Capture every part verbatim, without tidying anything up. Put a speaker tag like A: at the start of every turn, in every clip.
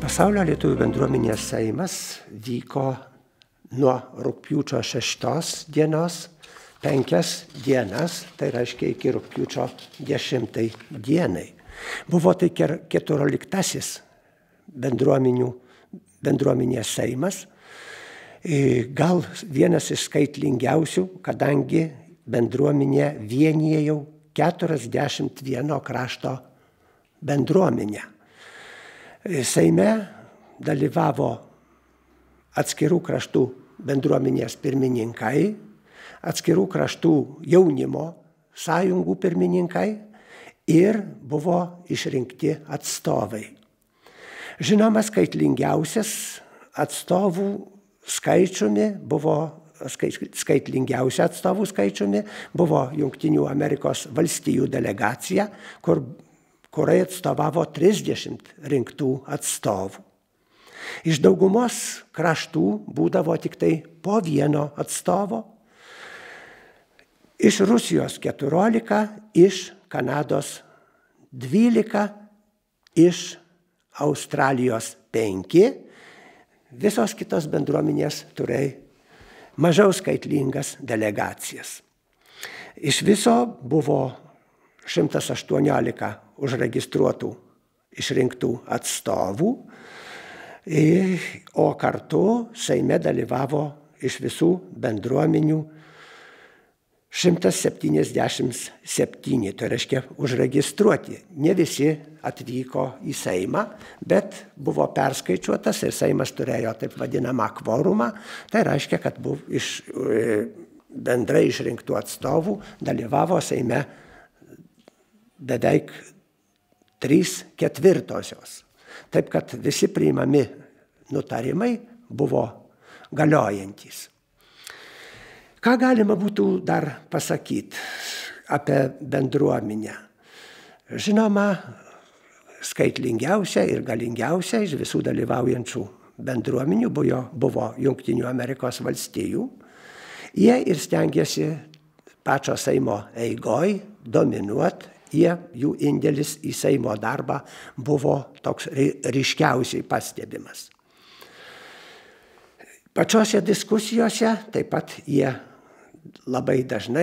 A: Pasaulio lietuvių bendruomenės seimas vyko nuo rugpjūčio šeštos dienos penkias dienas, tai reiškia iki rugpjūčio dešimtai dienai. Buvo tai keturioliktasis bendruomenių, bendruomenės seimas, gal vienas iš skaitlingiausių, kadangi bendruomenė vienija jau keturiasdešimt vieno krašto bendruomenę. Seime dalyvavo atskirų kraštų bendruomenės pirmininkai, atskirų kraštų jaunimo sąjungų pirmininkai ir buvo išrinkti atstovai. Žinoma, skaitlingiausias atstovų skaičiumi buvo, skaitlingiausia atstovų skaičiumi buvo Jungtinių Amerikos valstijų delegacija, kur, kuriai atstovavo trisdešimt rinktų atstovų. Iš daugumos kraštų būdavo tik tai po vieno atstovo, iš Rusijos keturiolika, iš Kanados dvylika, iš Australijos penki, visos kitos bendruomenės turėjo mažiau skaitlingas delegacijas. Iš viso buvo šimtas aštuoniolika užregistruotų išrinktų atstovų, o kartu seime dalyvavo iš visų bendruomenių šimtas septyniasdešimt septyni, tai reiškia užregistruoti. Ne visi atvyko į seimą, bet buvo perskaičiuotas ir seimas turėjo taip vadinamą kvorumą, tai reiškia, kad buvo iš bendrai išrinktų atstovų dalyvavo seime beveik trys ketvirtosios. Taip, kad visi priimami nutarimai buvo galiojantys. Ką galima būtų dar pasakyti apie bendruomenę? Žinoma, skaitlingiausia ir galingiausia iš visų dalyvaujančių bendruomenių buvo, buvo Jungtinių Amerikos valstijų. Jie ir stengiasi pačio seimo eigoj dominuoti. Jie, jų indėlis į seimo darbą buvo toks ryškiausiai pastebimas. Pačiose diskusijose taip pat jie labai dažnai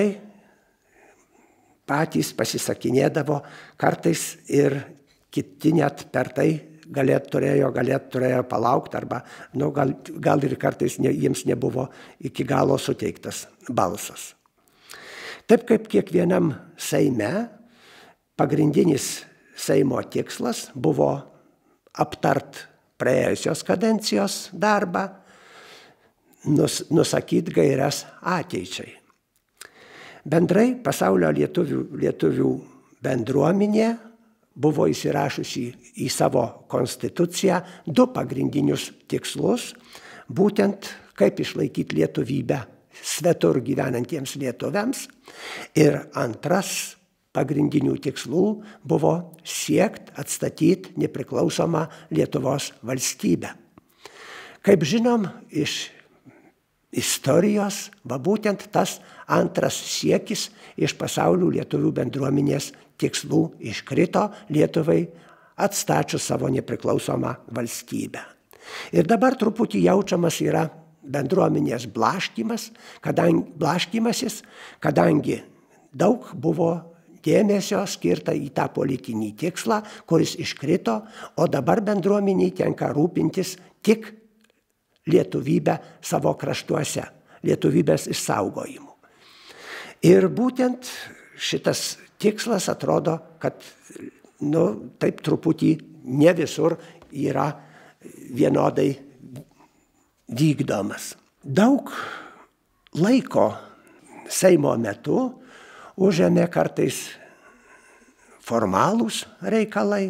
A: patys pasisakinėdavo, kartais ir kiti net per tai galėt turėjo, galėt turėjo palaukti, arba nu, gal, gal ir kartais ne, jiems nebuvo iki galo suteiktas balsas. Taip kaip kiekvienam seime, pagrindinis seimo tikslas buvo aptart praėjusios kadencijos darbą, nus, nusakyti gairias ateičiai. Bendrai pasaulio lietuvių, lietuvių bendruomenė buvo įsirašusi į savo konstituciją du pagrindinius tikslus, būtent kaip išlaikyti lietuvybę svetur gyvenantiems lietuviams, ir antras pagrindinių tikslų buvo siekti atstatyti nepriklausomą Lietuvos valstybę. Kaip žinom, iš istorijos, va būtent tas antras siekis iš pasaulio lietuvių bendruomenės tikslų iškrito Lietuvai atstačius savo nepriklausomą valstybę. Ir dabar truputį jaučiamas yra bendruomenės blaškymas, kadangi, blaškymasis, kadangi daug buvo dėmesio skirta į tą politinį tikslą, kuris iškrito, o dabar bendruomeniai tenka rūpintis tik lietuvybę savo kraštuose, lietuvybės išsaugojimu. Ir būtent šitas tikslas atrodo, kad nu, taip truputį ne visur yra vienodai vykdomas. Daug laiko seimo metu užėmė kartais formalūs reikalai,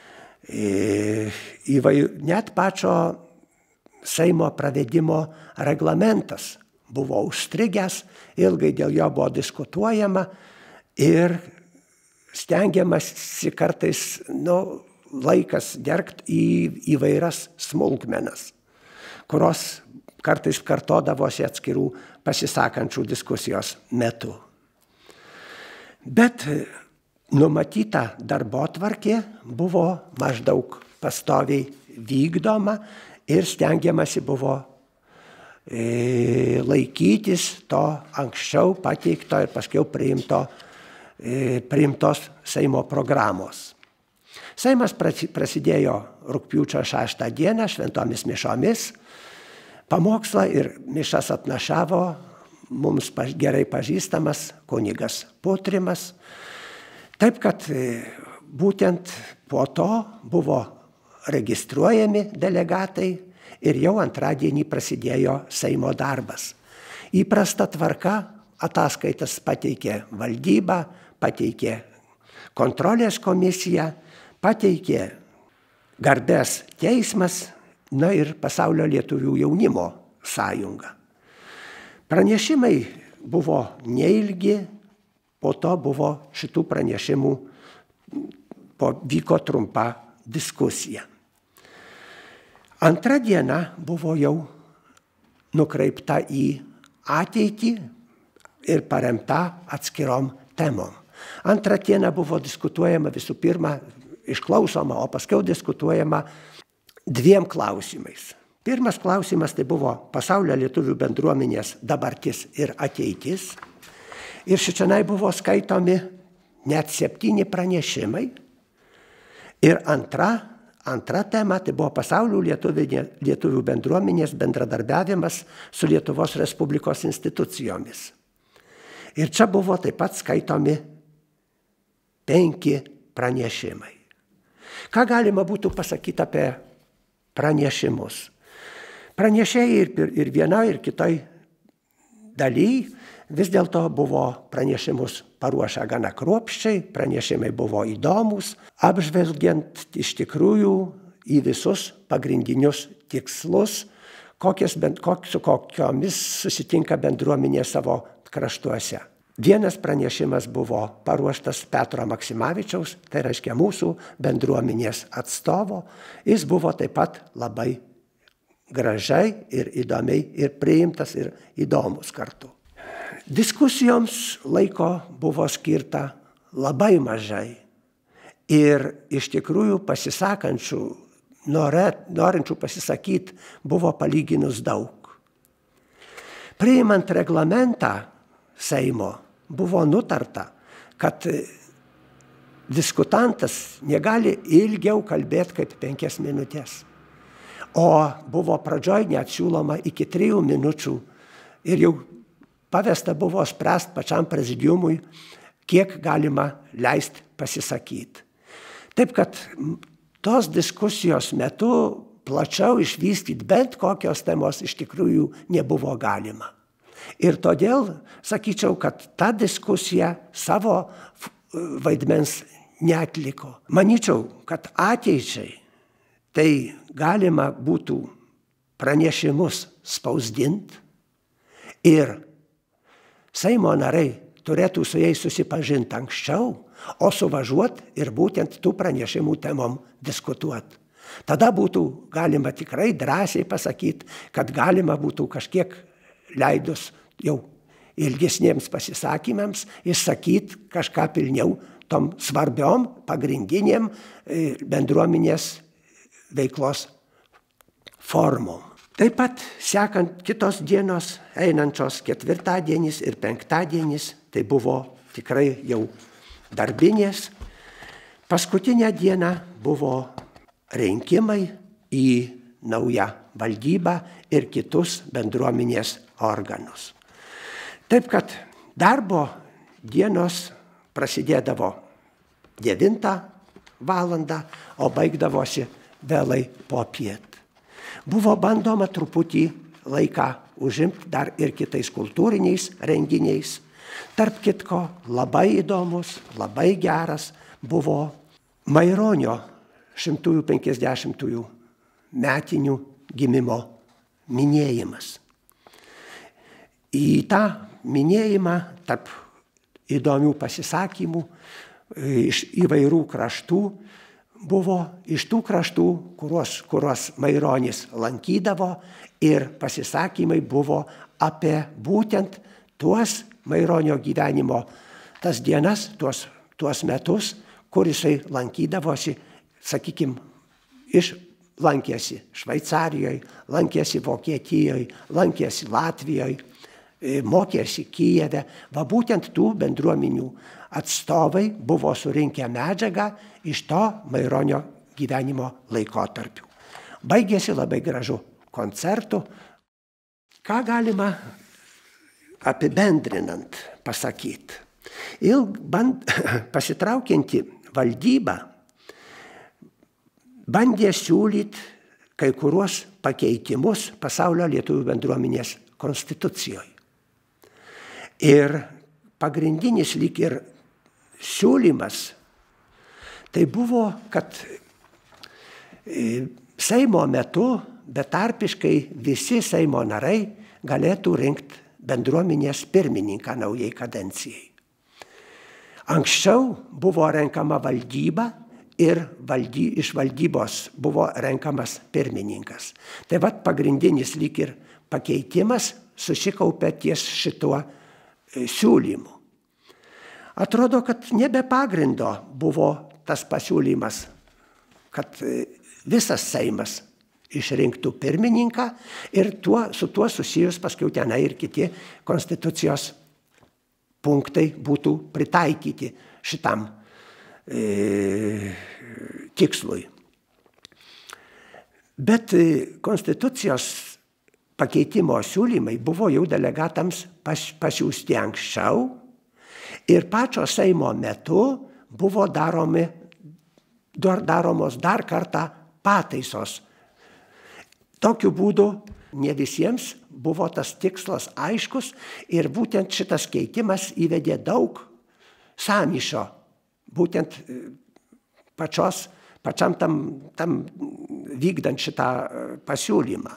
A: įvai, net pačio seimo pravedimo reglamentas buvo užstrigęs, ilgai dėl jo buvo diskutuojama ir stengiamasi kartais nu, laikas dergt į įvairias smulkmenas, kurios kartais kartodavosi atskirų pasisakančių diskusijos metu. Bet numatyta darbotvarkė buvo maždaug pastoviai vykdoma ir stengiamasi buvo e, laikytis to anksčiau pateikto ir paskiau priimto, e, priimtos Seimo programos. Seimas prasidėjo rugpjūčio šeštą dieną šventomis mišomis. Pamokslą ir mišas atnašavo mums gerai pažįstamas kunigas Putrimas. Taip, kad būtent po to buvo registruojami delegatai ir jau antradienį prasidėjo Seimo darbas. Įprasta tvarka ataskaitas pateikė valdyba, pateikė kontrolės komisija, pateikė garbės teismas, na ir Pasaulio lietuvių jaunimo sąjunga. Pranešimai buvo neilgi, po to buvo šitų pranešimų, po vyko trumpa diskusija. Antra diena buvo jau nukreipta į ateitį ir paremta atskirom temom. Antrą dieną buvo diskutuojama visų pirma, išklausoma, o paskiau diskutuojama dviem klausimais. Pirmas klausimas tai buvo Pasaulio lietuvių bendruomenės dabartis ir ateitis. Ir šičionai buvo skaitomi net septyni pranešimai. Ir antra, antra tema tai buvo Pasaulio lietuvių, lietuvių bendruomenės bendradarbiavimas su Lietuvos Respublikos institucijomis. Ir čia buvo taip pat skaitomi penki pranešimai. Ką galima būtų pasakyti apie pranešimus? Pranešėjai ir, ir vienai, ir kitai daly vis dėlto buvo pranešimus paruošę gana kruopščiai, pranešimai buvo įdomus, apžvelgiant iš tikrųjų į visus pagrindinius tikslus, kokias, kok, su kokiomis susitinka bendruomenė savo kraštuose. Vienas pranešimas buvo paruoštas Petro Maksimavičiaus, tai reiškia mūsų bendruomenės atstovo. Jis buvo taip pat labai gražiai ir įdomiai ir priimtas ir įdomus kartu. Diskusijoms laiko buvo skirta labai mažai ir iš tikrųjų pasisakančių, norinčių pasisakyti buvo palyginus daug. Priimant reglamentą Seimo buvo nutarta, kad diskutantas negali ilgiau kalbėti kaip penkias minutės. O buvo pradžioj net siūloma iki trijų minučių ir jau pavesta buvo spręst pačiam prezidiumui, kiek galima leisti pasisakyti. Taip, kad tos diskusijos metu plačiau išvystyti bent kokios temos iš tikrųjų nebuvo galima. Ir todėl sakyčiau, kad ta diskusija savo vaidmens neatliko. Manyčiau, kad ateičiai tai galima būtų pranešimus spausdinti ir Seimo nariai turėtų su jais susipažinti anksčiau, o suvažiuoti ir būtent tų pranešimų temom diskutuoti. Tada būtų galima tikrai drąsiai pasakyti, kad galima būtų kažkiek leidus jau ilgesniems pasisakymams išsakyti kažką pilniau tom svarbiom, pagrindinėm bendruomenės veiklos formom. Taip pat sekant kitos dienos, einančios ketvirtadienis ir penktadienis, tai buvo tikrai jau darbinės. Paskutinę dieną buvo rinkimai į naują valdybą ir kitus bendruomenės organus. Taip, kad darbo dienos prasidėdavo devintą valandą, o baigdavosi vėlai popiet. Buvo bandoma truputį laiką užimti dar ir kitais kultūriniais renginiais. Tarp kitko, labai įdomus, labai geras buvo Maironio šimtųjų penkiasdešimtųjų metinių gimimo minėjimas. Į tą minėjimą tarp įdomių pasisakymų iš įvairių kraštų buvo iš tų kraštų, kuriuos, kuriuos Maironis lankydavo ir pasisakymai buvo apie būtent tuos Maironio gyvenimo tas dienas, tuos, tuos metus, kur jisai lankydavosi, sakykime, iš lankėsi Šveicarijoje, lankėsi Vokietijoje, lankėsi Latvijoje, mokėsi Kijeve. Va būtent tų bendruomenių atstovai buvo surinkę medžiagą iš to Maironio gyvenimo laikotarpių. Baigėsi labai gražu koncertu. Ką galima apibendrinant pasakyti? Ilg, band, pasitraukianti valdyba bandė siūlyti kai kuriuos pakeitimus Pasaulio lietuvių bendruomenės konstitucijoje. Ir pagrindinis lyg ir siūlymas tai buvo, kad Seimo metu betarpiškai visi Seimo narai galėtų rinkti bendruomenės pirmininką naujai kadencijai. Anksčiau buvo renkama valdyba ir valdy, iš valdybos buvo renkamas pirmininkas. Tai vat pagrindinis lyg ir pakeitimas susikaupė ties šituo siūlymu. Atrodo, kad nebe pagrindo buvo tas pasiūlymas, kad visas Seimas išrinktų pirmininką ir tuo, su tuo susijus paskiau tenai ir kiti konstitucijos punktai būtų pritaikyti šitam e, tikslui. Bet konstitucijos pakeitimo siūlymai buvo jau delegatams pas, pasiųsti anksčiau ir pačio Seimo metu buvo daromi, dar, daromos dar kartą pataisos. Tokiu būdu ne visiems buvo tas tikslas aiškus ir būtent šitas keitimas įvedė daug sąmyšio, būtent pačios, pačiam tam, tam vykdant šitą pasiūlymą.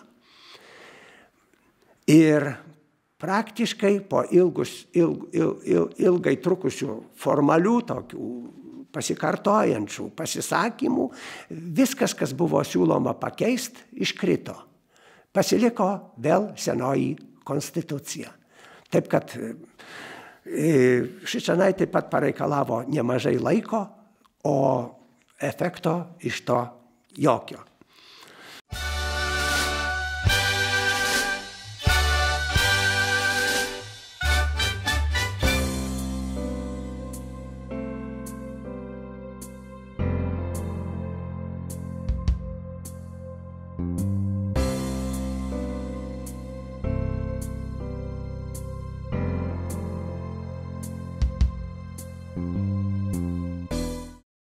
A: Ir praktiškai po ilgus, ilg, ilg, ilg, ilgai trukusių formalių tokių pasikartojančių pasisakymų, viskas, kas buvo siūloma pakeisti, iškrito. Pasiliko vėl senoji konstitucija. Taip kad šičionai taip pat pareikalavo nemažai laiko, o efekto iš to jokio.
B: Thank you.